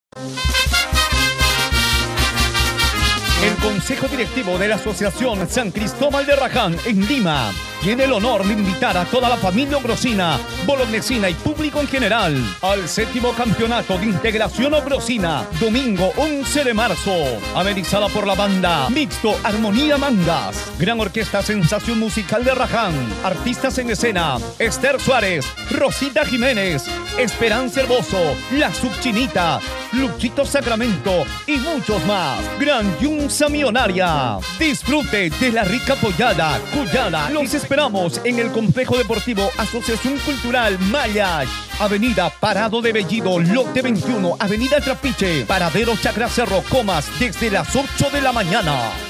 El Consejo Directivo de la Asociación San Cristóbal de Raján en Lima tiene el honor de invitar a toda la familia ogrosina, bolognesina y público en general al 7º Campeonato de Integración Ogrosina, domingo 11 de marzo, amenizada por la banda Mixto Armonía Mangas, Gran Orquesta Sensación Musical de Raján, artistas en escena, Esther Suárez, Rosita Jiménez, Esperanza Herboso, La Subchinita, Luchito Sacramento y muchos más. Gran Yunza Millonaria. Disfrute de la rica pollada, cuyada. Los esperamos en el Complejo Deportivo Asociación Cultural Mayash, Avenida Parado de Bellido, lote 21, Avenida Trapiche, Paradero Chacra Cerro, Comas, desde las 8 de la mañana.